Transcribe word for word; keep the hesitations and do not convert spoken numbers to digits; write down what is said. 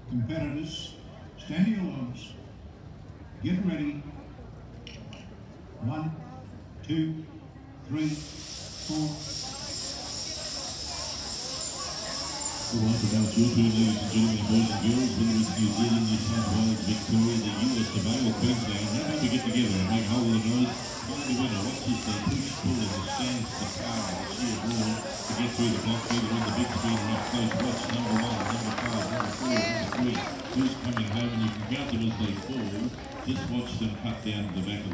Competitors, stand to your logs. Get ready. One, two, three, four. Well, welcome back to ladies and gentlemen, boys and girls, whether it's New Zealand, New South Wales, Victoria, the U S of A, or Queensland. How about we get together and make whole of the noise? Find the winner. Watch this, they push, pull, and the stands the power, the sheer brawn to get through the block, either on the big screen or up close. Watch number one, number five, number four, number three. Who's coming home, and you can count them as they fall. Just watch them cut down to the back of the